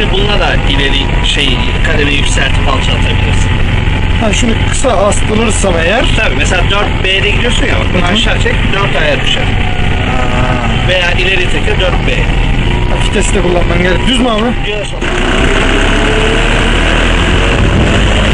Yani bununla da ileri kademi yükseltip alçaltabilirsin. Ha, şunu kısa astırırsam eğer. Tabii mesela 4B'de gidiyorsun ya, bak bunu aşağı çek 4A'ya düşer. Veya ileri teke 4B. Vitesi de kullanman gerek. Düz mü abi? Diyorsun.